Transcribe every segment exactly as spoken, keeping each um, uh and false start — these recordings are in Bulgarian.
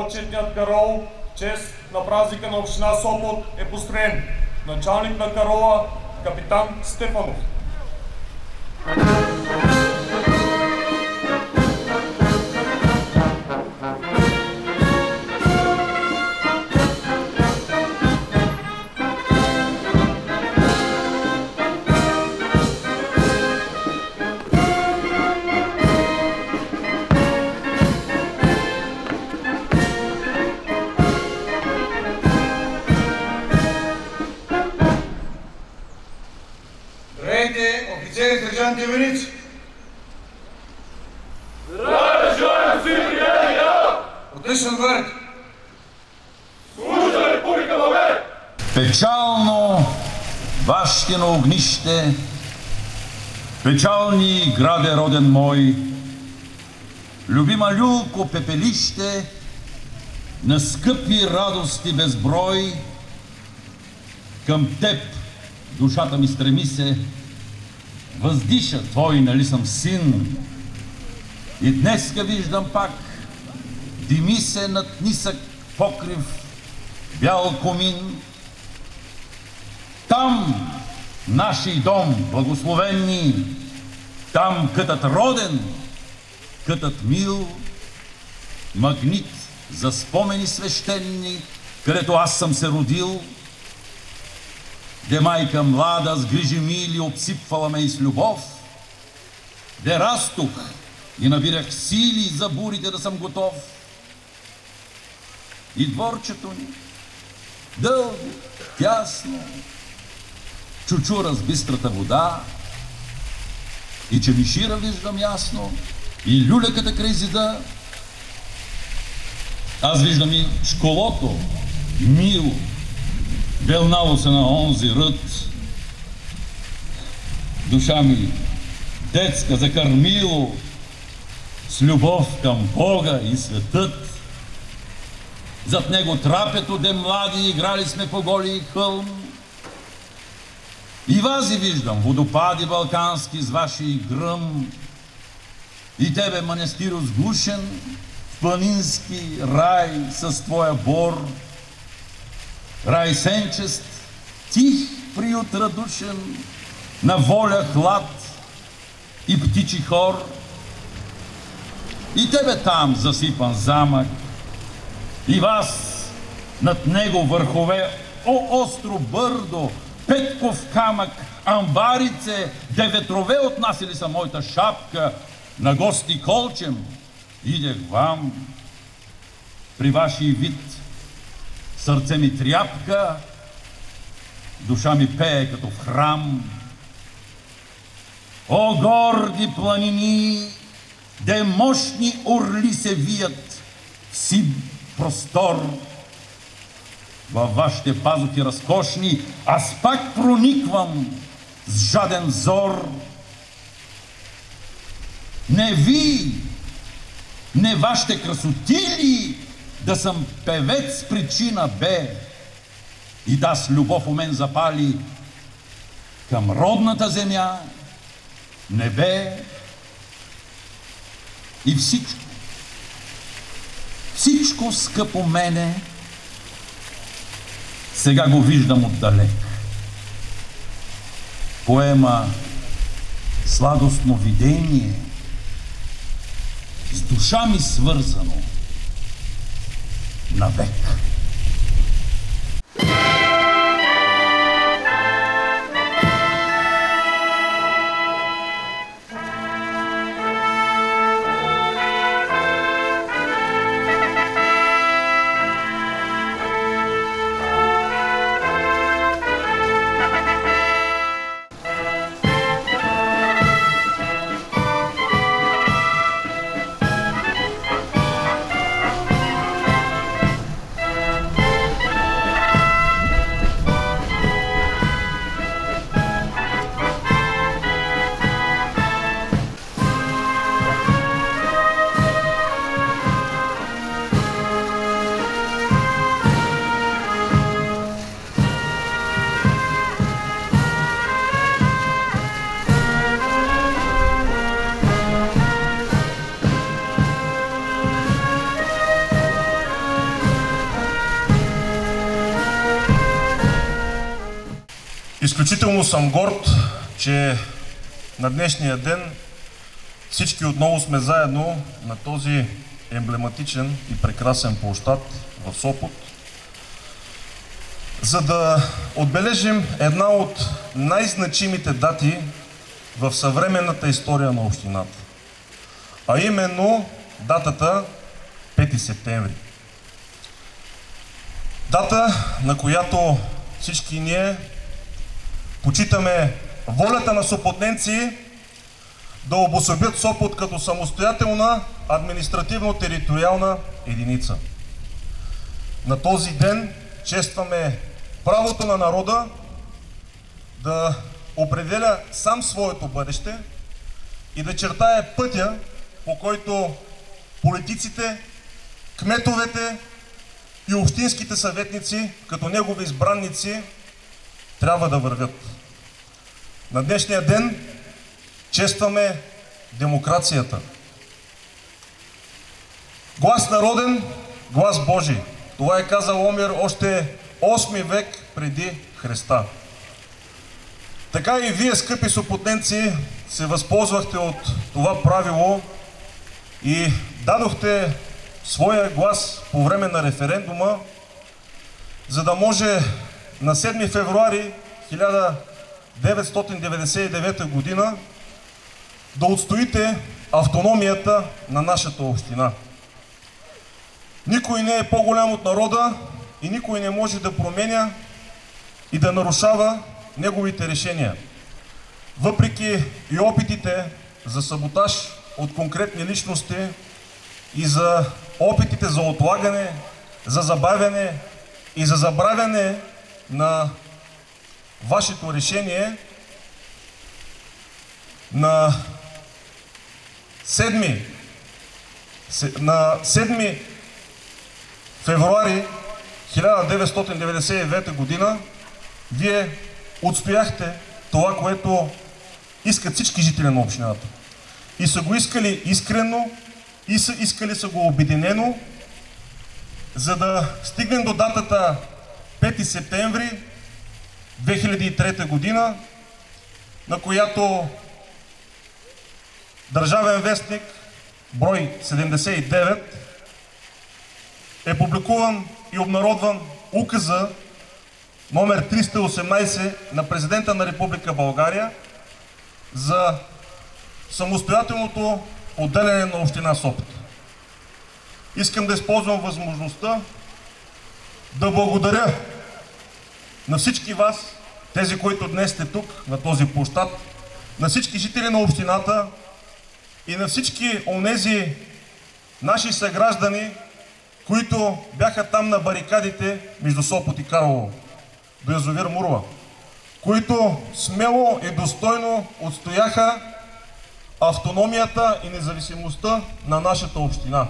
Почетният караул в чест на празника на община Сопот е построен. Началник на караула капитан Стефанов. Офицери, сержанти и войници! Здраве, желая, господин приятели! Отлично отговаряте! Служа Република България! Печално бащи на огнище, печални граде роден мой, любима люлко пепелище, на скъпи радости безброй, към теб душата ми стреми се, въздиша твой, нали съм син. И днеска виждам пак, дими се над нисък покрив, бял комин. Там наши дом, благословени, там кътът роден, кътът мил, магнит за спомени свещени, където аз съм се родил, де майка млада с грижи мили обсипвала ме и с любов, де растох и набирах сили за бурите да съм готов. И дворчето ни, дълго, тясно, чучура с бистрата вода, и че мишира виждам ясно, и люлеката край зида. Аз виждам и школото, мило, белнало се на онзи ръд. Душа ми детска закърмило с любов към Бога и светът. Зад него трапето, де млади, играли сме по голи хълм. И вази виждам, водопади балкански с ваши гръм. И тебе, манастиро сгушен, в планински рай с твоя бор. Рай сенчест, тих приют радушен, на воля хлад и птичи хор. И тебе там засипан замък, и вас над него върхове, о остро бърдо, Петков камък, амбарице, де ветрове отнасили са моята шапка, на гости колчем идех вам. При ваши вид сърце ми тряпка, душа ми пее като в храм. О горди планини, де мощни орли се вият в си простор, във вашите пазухи разкошни, аз пак прониквам с жаден взор. Не ви, не вашите красотили, да съм певец причина бе, и да с любов у мен запали към родната земя, небе и всичко, всичко скъпо мене, сега го виждам отдалек. Поема сладостно видение, с душа ми свързано навек. Изключително съм горд, че на днешния ден всички отново сме заедно на този емблематичен и прекрасен площад в Сопот, за да отбележим една от най-значимите дати в съвременната история на общината, а именно датата пети септември. Дата, на която всички ние почитаме волята на сопотненци да обособят Сопот като самостоятелна административно-териториална единица. На този ден честваме правото на народа да определя сам своето бъдеще и да чертае пътя, по който политиците, кметовете и общинските съветници, като негови избранници, трябва да вървят. На днешния ден честваме демокрацията. Глас народен, глас Божий. Това е казал Омир още осми век преди Христа. Така и вие, скъпи сопотненци, се възползвахте от това правило и дадохте своя глас по време на референдума, за да може на седми февруари хиляда деветстотин деветдесет и девета година да отстоите автономията на нашата община. Никой не е по-голям от народа и никой не може да променя и да нарушава неговите решения. Въпреки и опитите за саботаж от конкретни личности и за опитите за отлагане, за забавяне и за забравяне на вашето решение, на седми, на седми февруари хиляда деветстотин деветдесет и девета година вие отстояхте това, което искат всички жители на общината. И са го искали искрено, и са искали са го обединено, за да стигнем до датата пети септември две хиляди и трета година, на която Държавен вестник, брой седемдесет и девет, е публикуван и обнародван указа номер триста и осемнадесет на президента на Република България за самостоятелното отделяне на община Сопот. Искам да използвам възможността да благодаря на всички вас, тези, които днес сте тук, на този площад, на всички жители на общината и на всички онези наши съграждани, които бяха там на барикадите между Сопот и Карлово, до язовир Мурва, които смело и достойно отстояха автономията и независимостта на нашата община.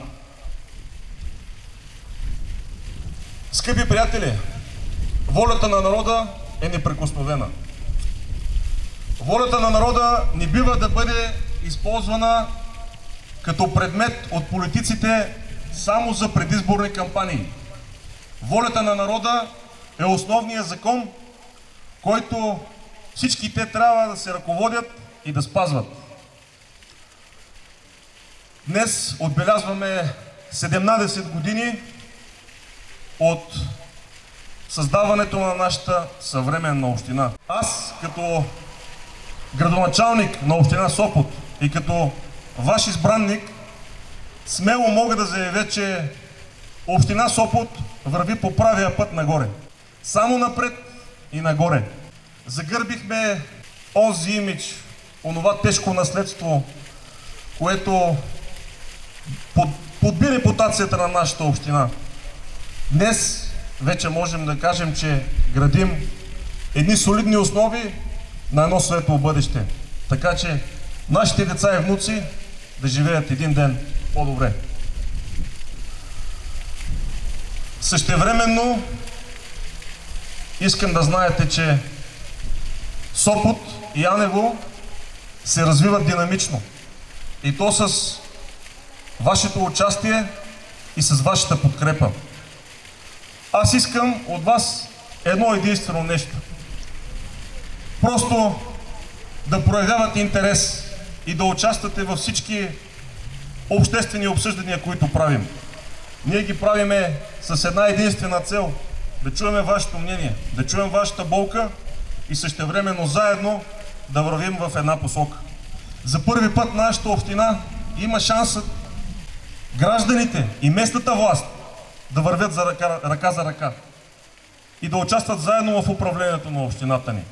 Скъпи приятели, волята на народа е неприкосновена. Волята на народа не бива да бъде използвана като предмет от политиците само за предизборни кампании. Волята на народа е основният закон, който всички те трябва да се ръководят и да спазват. Днес отбелязваме седемнадесет години от създаването на нашата съвременна община. Аз, като градоначалник на община Сопот и като ваш избранник, смело мога да заявя, че община Сопот върви по правия път нагоре. Само напред и нагоре. Загърбихме онзи имидж, онова тежко наследство, което под, подби репутацията на нашата община. Днес вече можем да кажем, че градим едни солидни основи на едно светло бъдеще. Така че нашите деца и внуци да живеят един ден по-добре. Същевременно искам да знаете, че Сопот и Янево се развиват динамично. И то с вашето участие и с вашата подкрепа. Аз искам от вас едно единствено нещо. просто да проявявате интерес и да участвате във всички обществени обсъждания, които правим. Ние ги правиме с една единствена цел – да чуем вашето мнение, да чуем вашата болка и същевременно заедно да вървим в една посока. За първи път нашата община има шансът гражданите и местната власт да вървят за ръка, ръка за ръка и да участват заедно в управлението на общината ни.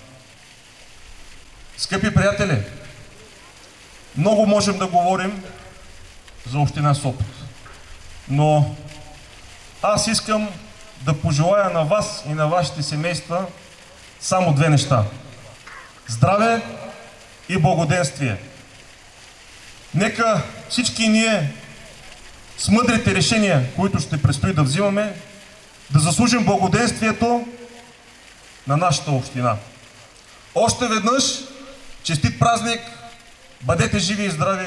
Скъпи приятели, много можем да говорим за община Сопот, но аз искам да пожелая на вас и на вашите семейства само две неща – здраве и благоденствие. Нека всички ние с мъдрите решения, които ще предстои да взимаме, да заслужим благоденствието на нашата община. Още веднъж честит празник! Бъдете живи и здрави!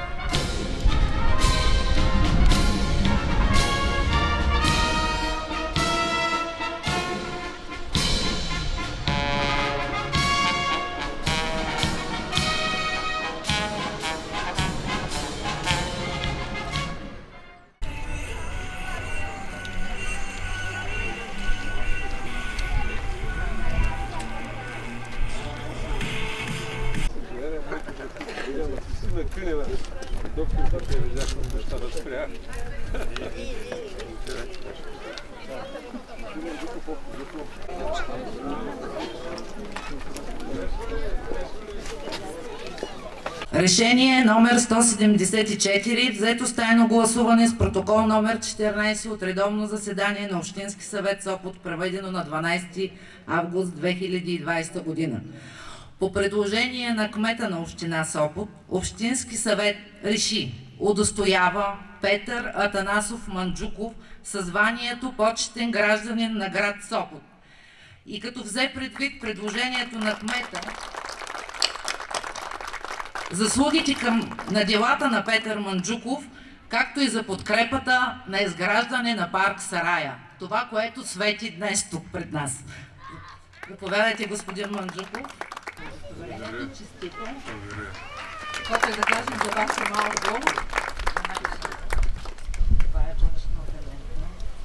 Решение номер сто седемдесет и четири, взето с тайно гласуване с протокол номер четиринайсет от редовно заседание на Общински съвет Сопот, проведено на дванайсети август две хиляди и двайсета година. По предложение на кмета на община Сопот, Общински съвет реши: удостоява Петър Атанасов Манджуков със званието почетен гражданин на град Сопот. И като взе предвид предложението на кмета, заслугите към на делата на Петър Манджуков, както и за подкрепата на изграждане на парк Сарая. Това, което свети днес тук пред нас. Заповядайте, господин Манджуков. Честито. Каквото е да кажем за вас е малко. Това е точно отделението.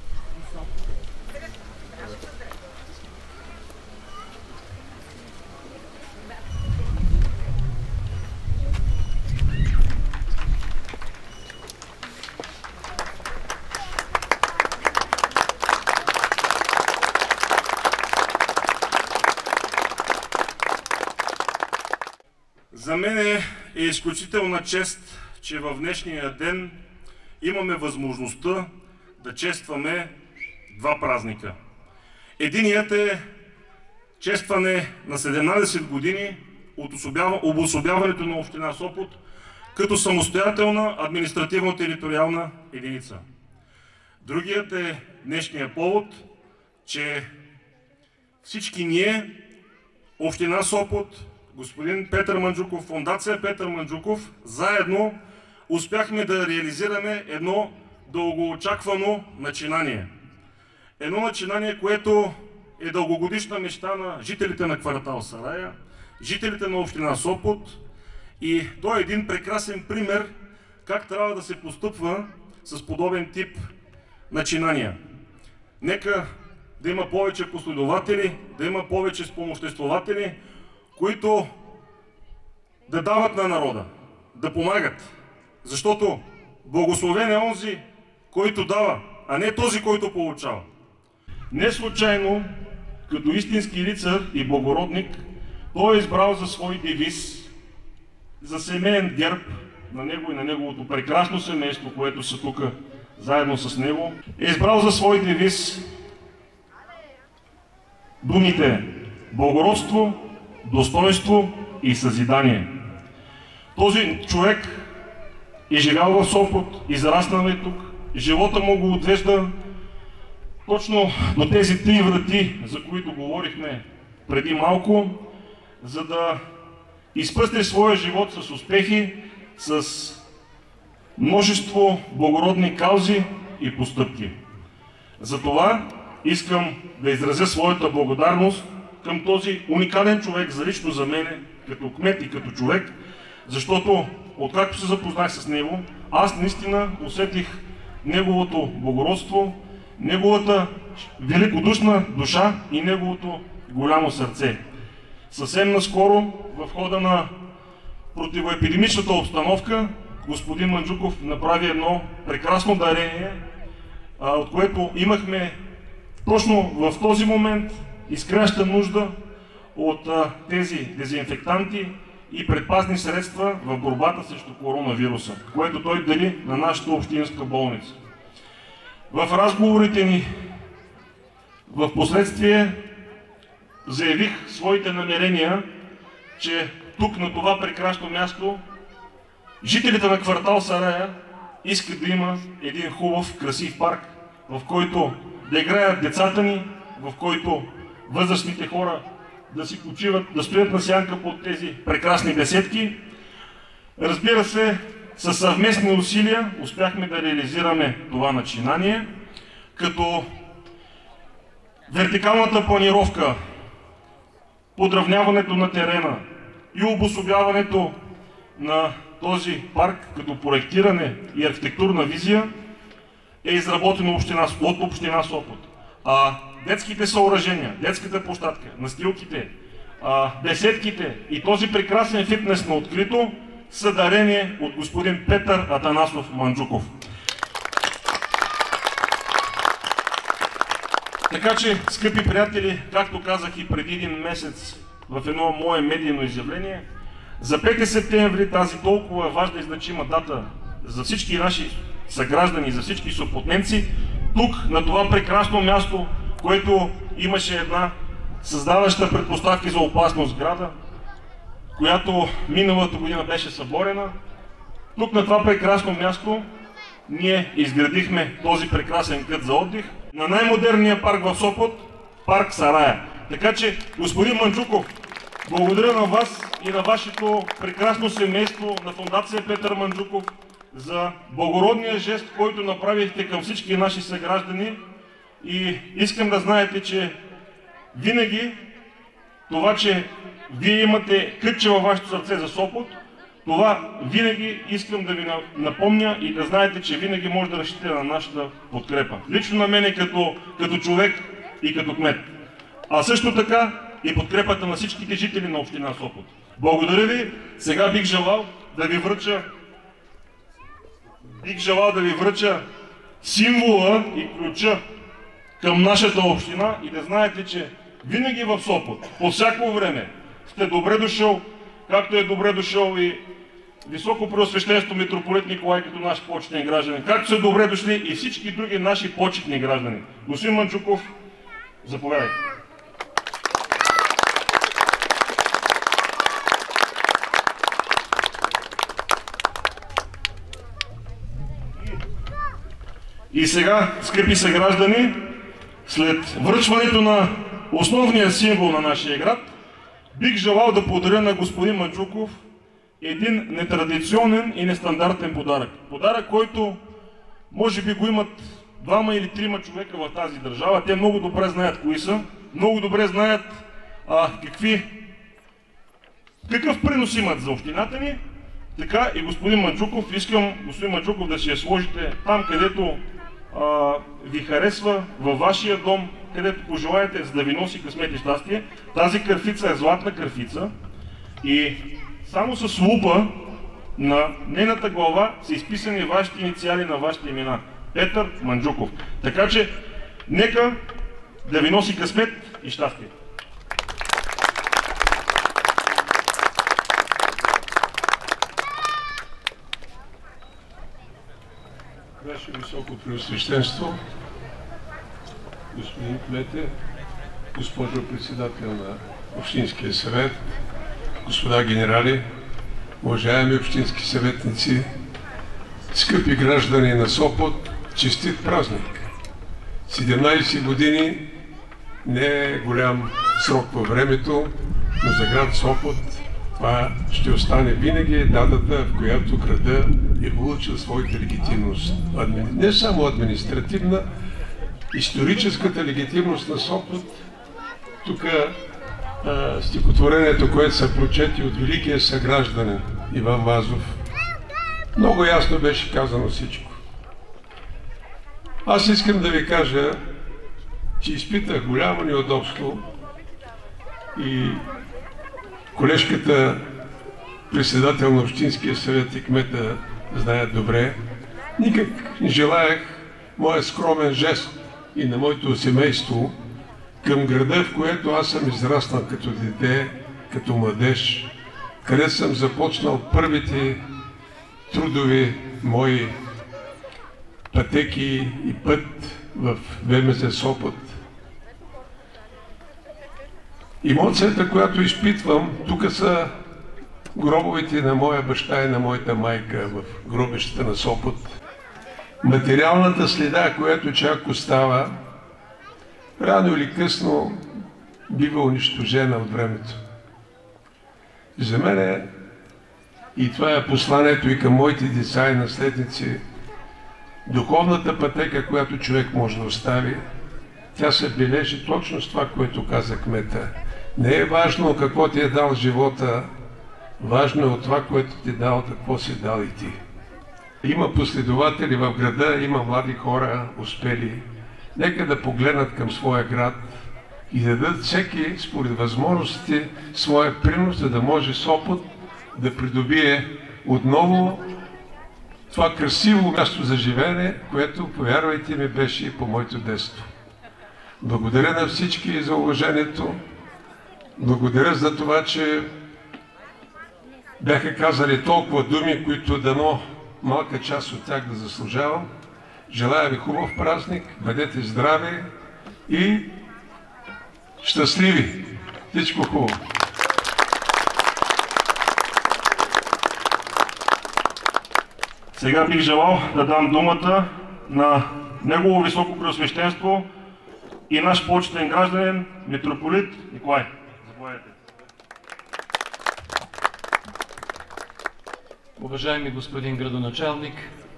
За мен е изключителна чест, че в днешния ден имаме възможността да честваме два празника. Единият е честване на седемнайсет години от обособяването на община Сопот като самостоятелна административно-териториална единица. Другият е днешния повод, че всички ние, община Сопот, господин Петър Манджуков, фондация Петър Манджуков, заедно успяхме да реализираме едно дългоочаквано начинание. Едно начинание, което е дългогодишна мечта на жителите на квартал Сарая, жителите на община Сопот, и той е един прекрасен пример как трябва да се постъпва с подобен тип начинания. Нека да има повече последователи, да има повече спомоществователи, които да дават на народа, да помагат. Защото благословен е онзи, който дава, а не този, който получава. Не случайно, като истински рицар и благородник, той е избрал за свой девиз, за семейен герб на него и на неговото прекрасно семейство, което са тук заедно с него, е избрал за свой девиз думите благородство, достоинство и съзидание. Този човек е живял в Сопот, израснал е тук, живота му го отвежда точно до тези три врати, за които говорихме преди малко, за да изпъсне своя живот с успехи, с множество благородни каузи и постъпки. Затова искам да изразя своята благодарност към този уникален човек, за лично за мене, като кмет и като човек, защото откакто се запознах с него, аз наистина усетих неговото благородство, неговата великодушна душа и неговото голямо сърце. Съвсем наскоро, в хода на противоепидемичната обстановка, господин Манджуков направи едно прекрасно дарение, от което имахме точно в този момент изкряща нужда от тези дезинфектанти и предпазни средства в борбата срещу коронавируса, което той дали на нашата общинска болница. В разговорите ни в последствие заявих своите намерения, че тук на това прекрасно място жителите на квартал Сарая искат да има един хубав, красив парк, в който да играят децата ни, в който възрастните хора да си почиват, да стоят на сянка под тези прекрасни беседки. Разбира се, със съвместни усилия успяхме да реализираме това начинание, като вертикалната планировка, подравняването на терена и обособяването на този парк като проектиране и архитектурна визия е изработено община, от община Сопот. А детските съоръжения, детската площадка, настилките, а, беседките и този прекрасен фитнес на открито са дарение от господин Петър Атанасов Манджуков. Така че, скъпи приятели, както казах и преди един месец в едно мое медийно изявление, за пети септември, тази толкова важна и значима дата за всички наши съграждани, за всички сопотненци, тук, на това прекрасно място, което имаше една създаваща предпоставки за опасност сграда, която миналата година беше съборена, тук на това прекрасно място ние изградихме този прекрасен кът за отдих на най-модерния парк в Сопот, парк Сарая. Така че, господин Манджуков, благодаря на вас и на вашето прекрасно семейство на фондация Петър Манджуков за благородния жест, който направихте към всички наши съграждани, и искам да знаете, че винаги това, че вие имате кътче във вашето сърце за Сопот, това винаги искам да ви напомня и да знаете, че винаги може да разчитате на нашата подкрепа. Лично на мене като, като човек и като кмет. А също така и подкрепата на всичките жители на община Сопот. Благодаря ви. Сега бих желал да ви връча бих желал да ви връча символа и ключа към нашата община и да знаете, че винаги в Сопот, по всяко време, сте добре дошъл, както е добре дошъл и Високо Преосвещенство митрополит Николай като наш почетен гражданин, както са добре дошли и всички други наши почетни граждани. Господин Манджуков, заповядайте. И сега, скъпи съграждани, след връчването на основния символ на нашия град, бих желал да подаря на господин Манджуков един нетрадиционен и нестандартен подарък. Подарък, който може би го имат двама или трима човека в тази държава. Те много добре знаят кои са, много добре знаят а, какви, какъв принос имат за общината ни. Така и господин Манджуков, искам господин Манджуков да си я сложите там, където а, ви харесва, във вашия дом, където пожелаете, за да ви носи късмет и щастие. Тази кърфица е златна кърфица и само с лупа на нейната глава са изписани вашите инициали на вашите имена. Петър Манджуков. Така че, нека да ви носи късмет и щастие. Ваше Високо Преосвещенство, господин кмете, госпожо председател на Общинския съвет, господа генерали, уважаеми общински съветници, скъпи граждани на Сопот, честит празник! седемнайсет години не е голям срок във времето, но за град Сопот това ще остане винаги датата, в която града е получил своята легитимност. Не само административна, историческата легитимност на Сопот тук а, стихотворението, което са прочети от великия съгражданин Иван Вазов. Много ясно беше казано всичко. Аз искам да ви кажа, че изпитах голямо неудобство и колежката, председател на Общинския съвет и кмета знаят добре. Никак не желаях моя скромен жест и на моето семейство към града, в което аз съм израснал като дете, като младеж, където съм започнал първите трудови мои пътеки и път в ВМЗ Сопот. Емоцията, която изпитвам, тук са гробовете на моя баща и на моята майка в гробищата на Сопот. Материалната следа, която чак остава, рано или късно бива унищожена от времето. За мен е, и това е посланието и към моите деца и наследници, духовната пътека, която човек може да остави, тя се бележи точно с това, което каза кмета. Не е важно какво ти е дал живота, важно е от това, което ти е дал, какво си дал и ти. Има последователи в града, има млади хора, успели. Нека да погледнат към своя град и да дадат всеки, според възможностите, своя принос, за да може Сопот да придобие отново това красиво място за живеене, което, повярвайте ми, беше и по моето детство. Благодаря на всички за уважението. Благодаря за това, че бяха казали толкова думи, които дано малка част от тях да заслужавам. Желая ви хубав празник, бъдете здрави и щастливи. Всичко хубаво! Сега бих желал да дам думата на Негово Високо Преосвещенство и наш почетен гражданин, митрополит Николай. Заповядайте. Уважаеми господин градоначалник,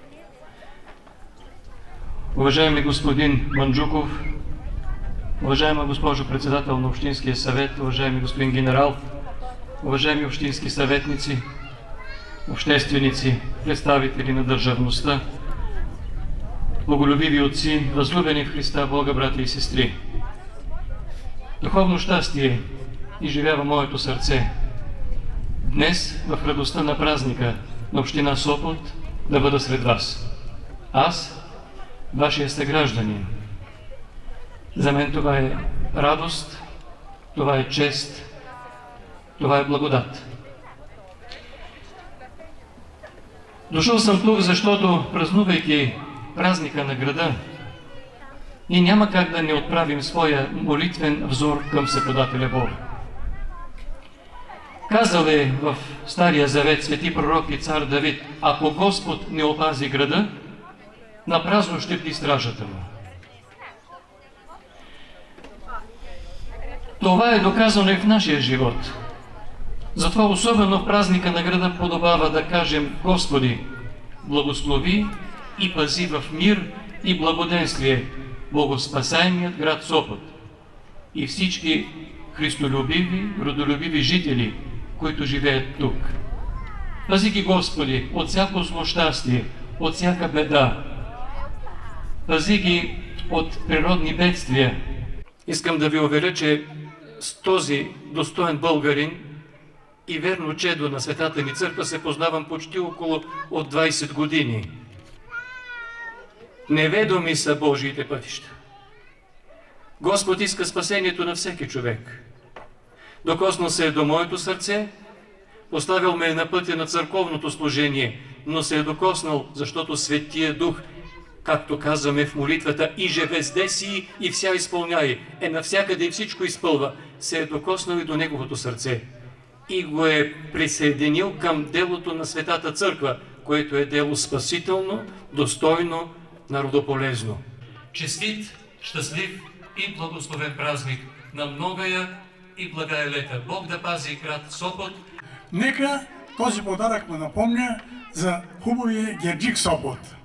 уважаеми господин Манджуков, уважаема госпожо председател на Общинския съвет, уважаеми господин генерал, уважаеми общински съветници, общественици, представители на държавността, боголюбиви отци, възлюбени в Христа, Бога, брати и сестри. Духовно щастие изживява моето сърце днес в радостта на празника на община Сопот да бъда сред вас. Аз, вашия съгражданин. За мен това е радост, това е чест, това е благодат. Дошъл съм тук, защото, празнувайки празника на града, ние няма как да не отправим своя молитвен взор към Всеподателя Бога. Казал е в Стария Завет свети пророк и цар Давид: ако Господ не опази града, напразно ще бди стражата му. Това е доказано и в нашия живот. Затова особено в празника на града подобава да кажем: Господи, благослови и пази в мир и благоденствие богоспасаемият град Сопот и всички христолюбиви, родолюбиви жители, които живеят тук. Пази ги, Господи, от всяко злощастие, от всяка беда. Пази ги от природни бедствия. Искам да ви уверя, че с този достоен българин и верно чедо на Светата ни църква се познавам почти около от двайсет години. Неведоми са Божиите пътища. Господ иска спасението на всеки човек. Докоснал се е до моето сърце, поставил ме на пътя на църковното служение, но се е докоснал, защото Светия Дух, както казваме в молитвата, иже везде си и вся изпълняй, е навсякъде и всичко изпълва, се е докоснал и до неговото сърце и го е присъединил към делото на Светата Църква, което е дело спасително, достойно, народополезно. Честит, щастлив и благословен празник на многая и благая лета. Бог да пази град Сопот. Нека този подарък ме напомня за хубавия Герджик Сопот.